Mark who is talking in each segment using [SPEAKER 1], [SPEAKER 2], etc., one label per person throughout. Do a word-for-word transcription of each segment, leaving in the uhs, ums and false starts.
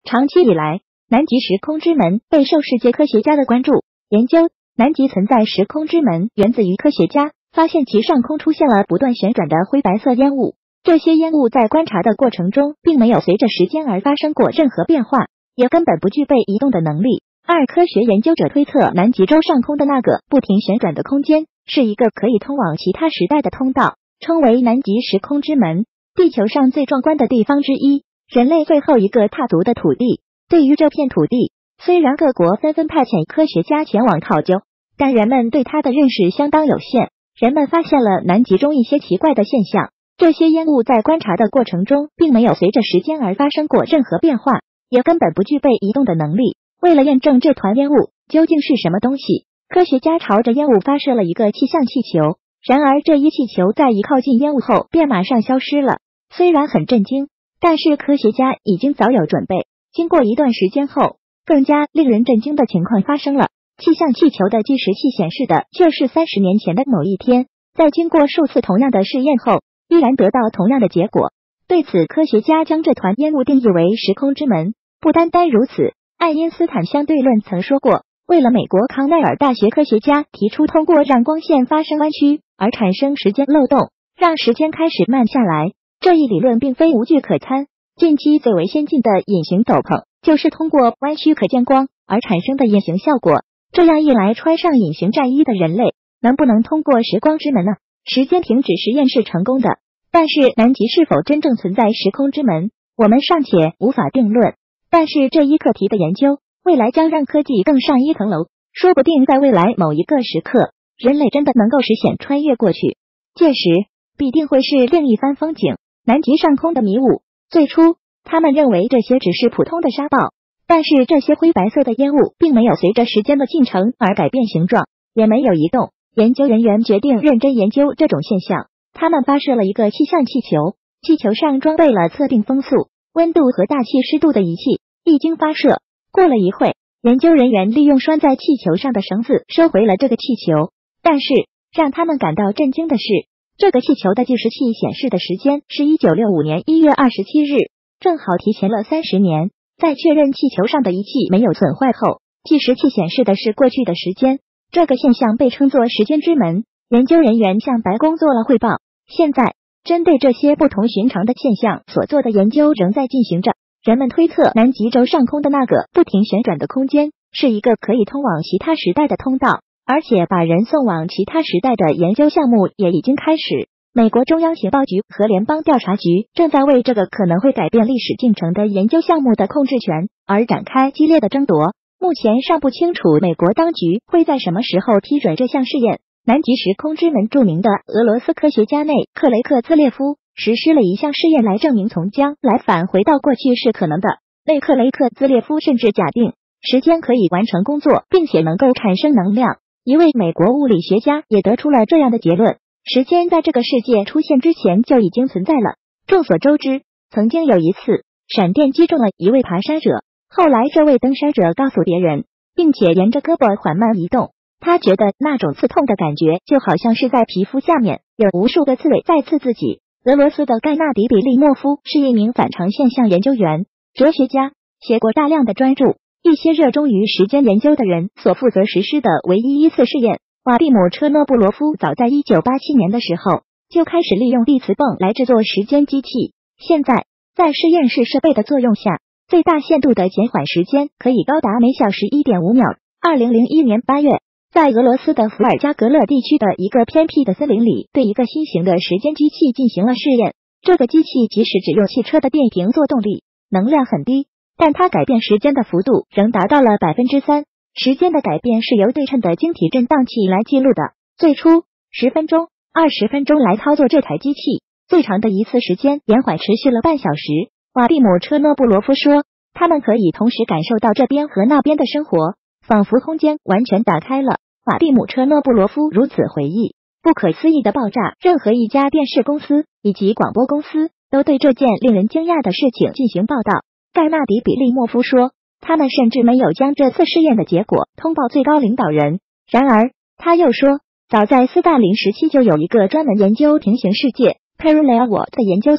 [SPEAKER 1] 长期以来，南极时空之门备受世界科学家的关注。研究南极存在时空之门源自于科学家发现其上空出现了不断旋转的灰白色烟雾，这些烟雾在观察的过程中并没有随着时间而发生过任何变化，也根本不具备移动的能力。二、科学研究者推测南极洲上空的那个不停旋转的空间是一个可以通往其他时代的通道，称为南极时空之门，地球上最壮观的地方之一，人类最后一个踏足的土地。对于这片土地，虽然各国纷纷派遣科学家前往考究，但人们对它的认识相当有限。人们发现了南极中一些奇怪的现象，这些烟雾在观察的过程中并没有随着时间而发生过任何变化，也根本不具备移动的能力。为了验证这团烟雾究竟是什么东西，科学家朝着烟雾发射了一个气象气球，然而这一气球在一靠近烟雾后便马上消失了。虽然很震惊，但是科学家已经早有准备。经过一段时间后，更加令人震惊的情况发生了。气象气球的计时器显示的却是三十年前的某一天，在经过数次同样的试验后，依然得到同样的结果。对此，科学家将这团烟雾定义为时空之门。不单单如此，爱因斯坦相对论曾说过，为了美国康奈尔大学科学家提出通过让光线发生弯曲而产生时间漏洞，让时间开始慢下来，这一理论并非无据可参。近期最为先进的隐形斗篷就是通过弯曲可见光而产生的隐形效果。这样一来，穿上隐形战衣的人类能不能通过时光之门呢？时间停止实验是成功的，但是南极是否真正存在时空之门，我们尚且无法定论。但是这一课题的研究，未来将让科技更上一层楼，说不定在未来某一个时刻，人类真的能够实现穿越过去，届时必定会是另一番风景。南极上空的迷雾，最初他们认为这些只是普通的沙暴，但是这些灰白色的烟雾并没有随着时间的进程而改变形状，也没有移动。研究人员决定认真研究这种现象，他们发射了一个气象气球，气球上装备了测定风速、温度和大气湿度的仪器。一经发射，过了一会，研究人员利用拴在气球上的绳子收回了这个气球。但是让他们感到震惊的是，这个气球的计时器显示的时间是一九六五年一月二十七日，正好提前了三十年。在确认气球上的仪器没有损坏后，计时器显示的是过去的时间。这个现象被称作时间之门。研究人员向白宫做了汇报。现在，针对这些不同寻常的现象所做的研究仍在进行着。人们推测南极洲上空的那个不停旋转的空间是一个可以通往其他时代的通道，而且把人送往其他时代的研究项目也已经开始。美国中央情报局和联邦调查局正在为这个可能会改变历史进程的研究项目的控制权而展开激烈的争夺。目前尚不清楚美国当局会在什么时候批准这项试验。南极时空之门著名的俄罗斯科学家内克雷克兹列夫实施了一项试验来证明从将来返回到过去是可能的。内克雷克兹列夫甚至假定时间可以完成工作，并且能够产生能量。一位美国物理学家也得出了这样的结论。时间在这个世界出现之前就已经存在了。众所周知，曾经有一次闪电击中了一位爬山者，后来这位登山者告诉别人，并且沿着胳膊缓慢移动，他觉得那种刺痛的感觉就好像是在皮肤下面有无数个刺猬在刺自己。俄罗斯的盖纳迪比利莫夫是一名反常现象研究员、哲学家，写过大量的专著。一些热衷于时间研究的人所负责实施的唯一一次试验，瓦蒂姆车诺布罗夫早在一九八七年的时候就开始利用地磁泵来制作时间机器。现在，在实验室设备的作用下，最大限度的减缓时间可以高达每小时 一点五秒。二零零一年八月，在俄罗斯的伏尔加格勒地区的一个偏僻的森林里，对一个新型的时间机器进行了试验。这个机器即使只用汽车的电瓶做动力，能量很低，但它改变时间的幅度仍达到了 百分之三。时间的改变是由对称的晶体振荡器来记录的。最初十分钟、二十分钟来操作这台机器，最长的一次时间延缓持续了半小时。瓦蒂姆车诺布罗夫说，他们可以同时感受到这边和那边的生活，仿佛空间完全打开了。瓦蒂姆车诺布罗夫如此回忆。不可思议的爆炸，任何一家电视公司以及广播公司都对这件令人惊讶的事情进行报道。盖纳迪比利莫夫说，他们甚至没有将这次试验的结果通报最高领导人。然而，他又说，早在斯大林时期就有一个专门研究平行世界 Parallel World 的研究所，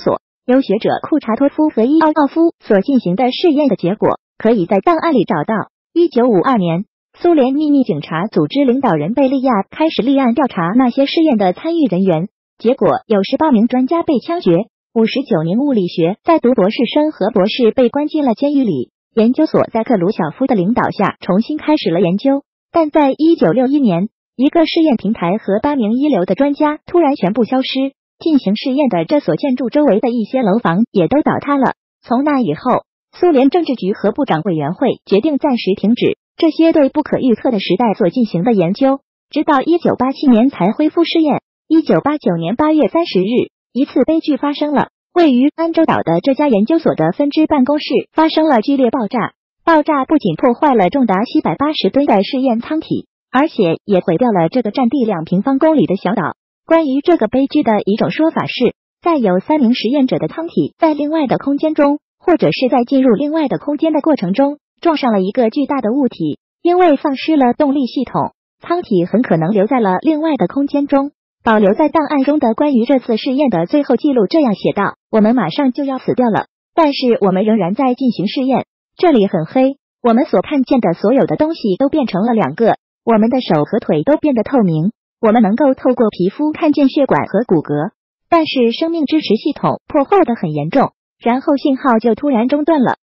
[SPEAKER 1] 由学者库查托夫和伊奥奥夫所进行的试验的结果，可以在档案里找到。一九五二年，苏联秘密警察组织领导人贝利亚开始立案调查那些试验的参与人员，结果有十八名专家被枪决，五十九名物理学在读博士生和博士被关进了监狱里。研究所在克鲁晓夫的领导下重新开始了研究，但在一九六一年，一个试验平台和八名一流的专家突然全部消失，进行试验的这所建筑周围的一些楼房也都倒塌了。从那以后，苏联政治局和部长委员会决定暂时停止这些对不可预测的时代所进行的研究，直到一九八七年才恢复试验。一九八九年八月三十日，一次悲剧发生了。位于安州岛的这家研究所的分支办公室发生了剧烈爆炸，爆炸不仅破坏了重达七百八十吨的试验舱体，而且也毁掉了这个占地两平方公里的小岛。关于这个悲剧的一种说法是，在有三名实验者的舱体在另外的空间中，或者是在进入另外的空间的过程中，撞上了一个巨大的物体，因为丧失了动力系统，舱体很可能留在了另外的空间中。保留在档案中的关于这次试验的最后记录这样写道：我们马上就要死掉了，但是我们仍然在进行试验。这里很黑，我们所看见的所有的东西都变成了两个，我们的手和腿都变得透明，我们能够透过皮肤看见血管和骨骼，但是生命支持系统破坏得很严重，然后信号就突然中断了。